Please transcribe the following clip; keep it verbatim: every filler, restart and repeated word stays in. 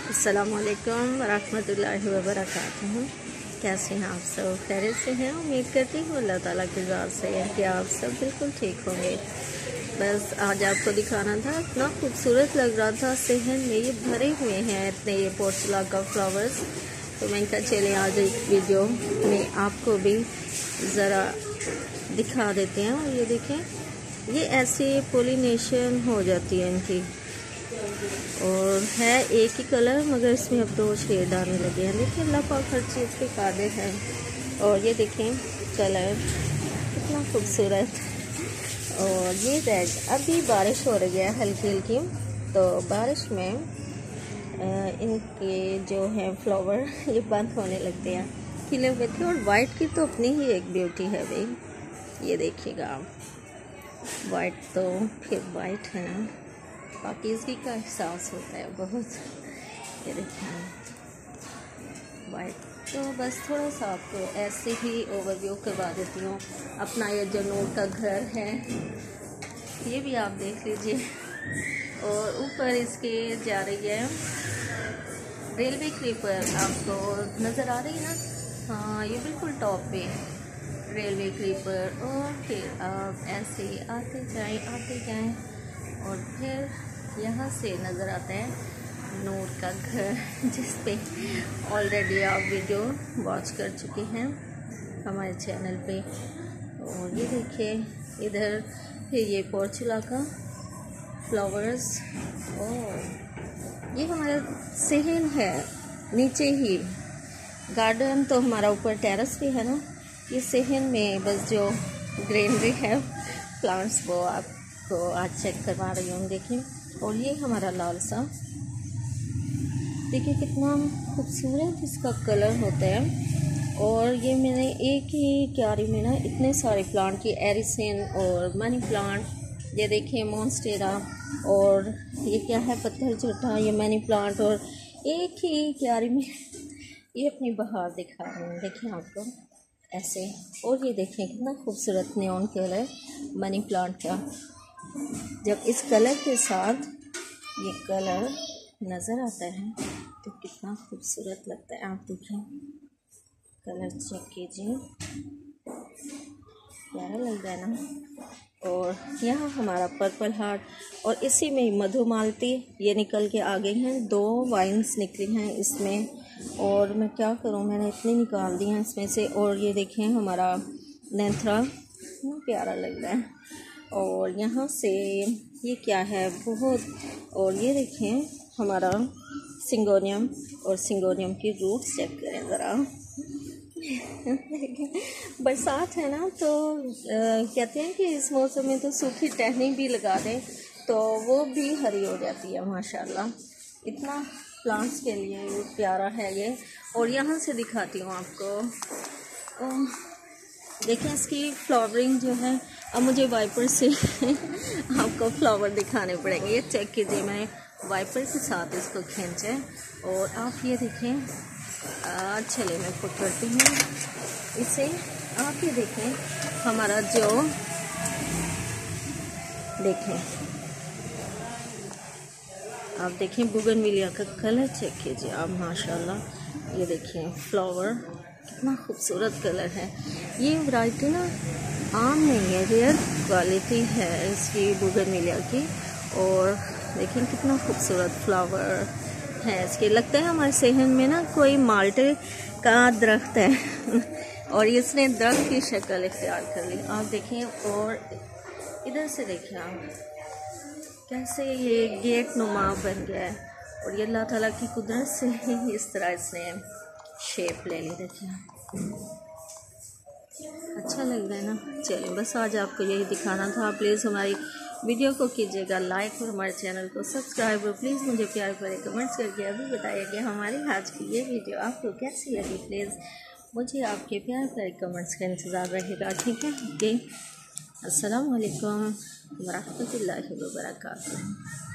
अस्सलामुअलैकुम वरहमतुल्लाहि वबरकातुहू। कैसे हैं आप सब? खैरियत से हैं? उम्मीद करती हूँ अल्लाह ताला की दुआ से कि आप सब बिल्कुल ठीक होंगे। बस आज आपको दिखाना था, इतना खूबसूरत लग रहा था। सहन में ये भरे हुए हैं इतने ये पोर्चुलाका फ्लावर्स। तो मैं कहा चले आज एक वीडियो में आपको भी ज़रा दिखा देते हैं। और ये देखें, ये ऐसे पोलिनेशन हो जाती है इनकी, और है एक ही कलर मगर इसमें अब दो शेड आने लगे हैं। देखिए अल्लाह पाक हर चीज़ के कादिर है। और ये देखें कलर कितना खूबसूरत। और ये रेड, अभी बारिश हो रही है हल्की हल्की, तो बारिश में इनके जो हैं फ्लावर ये बंद होने लगते हैं, खिले हुए थे। और वाइट की तो अपनी ही एक ब्यूटी है भाई, ये देखिएगा आप, वाइट तो फिर वाइट है ना, पाकीज़गी का एहसास होता है बहुत। ये देखिए वाइट। तो बस थोड़ा सा आपको ऐसे ही ओवरव्यू करवा देती हूँ। अपना ये जो नूर का घर है ये भी आप देख लीजिए। और ऊपर इसके जा रही है रेलवे क्रीपर, आपको नज़र आ रही है ना? हाँ, ये बिल्कुल टॉप पे रेलवे क्रीपर। और फिर आप ऐसे आते जाएं आते जाएं और फिर यहाँ से नज़र आता है नूर का घर, जिस पे ऑलरेडी आप वीडियो वॉच कर चुके हैं हमारे चैनल पे। और ये देखिए इधर फिर ये पोर्चुलाका फ्लावर्स। और ये हमारा सहन है नीचे ही, गार्डन तो हमारा ऊपर टेरेस भी है ना। ये सहन में बस जो ग्रीनरी है प्लांट्स वो आपको आज चेक करवा रही हूँ। देखिए, और ये हमारा लाल सा, देखिए कितना खूबसूरत इसका कलर होता है। और ये मैंने एक ही क्यारी में ना इतने सारे प्लांट की, एरिसेन और मनी प्लांट, ये देखिए मोन्स्टेरा, और ये क्या है पत्थर छोटा, ये मनी प्लांट, और एक ही क्यारी में ये अपनी बहार दिखा रही हूँ। देखिए आपको ऐसे। और ये देखें कितना खूबसूरत नियॉन कलर मनी प्लांट का। जब इस कलर के साथ ये कलर नज़र आता है तो कितना खूबसूरत लगता है। आप देखें, कलर चेक कीजिए, प्यारा लग रहा है ना। और यहाँ हमारा पर्पल हार्ट, और इसी में मधुमालती ये निकल के आ गई हैं, दो वाइन्स निकली हैं इसमें। और मैं क्या करूँ, मैंने इतनी निकाल दी हैं इसमें से। और ये देखें हमारा नेंथरा, प्यारा लग रहा है। और यहाँ से ये क्या है बहुत। और ये देखें हमारा सिंगोनियम, और सिंगोनियम की रूट्स चेक करें ज़रा। बरसात है ना, तो आ, कहते हैं कि इस मौसम में तो सूखी टहनी भी लगा दें तो वो भी हरी हो जाती है माशाल्लाह। इतना प्लांट्स के लिए प्यारा है ये। और यहाँ से दिखाती हूँ आपको, देखें इसकी फ्लावरिंग जो है। अब मुझे वाइपर से आपको फ्लावर दिखाने पड़ेंगे। ये चेक कीजिए, मैंने वाइपर के साथ इसको खींचे। और आप ये देखें, चलिए मैं पकड़ती हूँ इसे। आप ये देखें हमारा जो, देखें आप देखें बुगनविलिया का कलर चेक कीजिए आप माशाल्लाह। ये देखें फ्लावर कितना खूबसूरत कलर है। ये वैरायटी ना आम नहीं है, रेयर क्वालिटी है इसकी बुगनविलिया की। और देखें कितना खूबसूरत फ्लावर है इसके। लगता है हमारे सहन में ना कोई माल्टे का दरख्त है और इसने दरख्त की शक्ल इख्तियार कर ली। आप देखें, और इधर से देखें आप कैसे ये गेट नुमा बन गया है। और ये अल्लाह ताला की कुदरत से ही इस तरह इसने शेप ले ली। देखिए अच्छा लग रहा है ना। चलिए बस आज आपको यही दिखाना था। प्लीज़ हमारी वीडियो को कीजिएगा लाइक, और हमारे चैनल को सब्सक्राइब। और प्लीज़ मुझे प्यार भरे कमेंट्स करके अभी बताइए कि हमारी आज की ये वीडियो आपको कैसी लगी। प्लीज़ मुझे आपके प्यार भरे कमेंट्स का इंतज़ार रहेगा, ठीक है? ओके, अस्सलाम वालेकुम वरहमतुल्लाहि वबरकातुहू।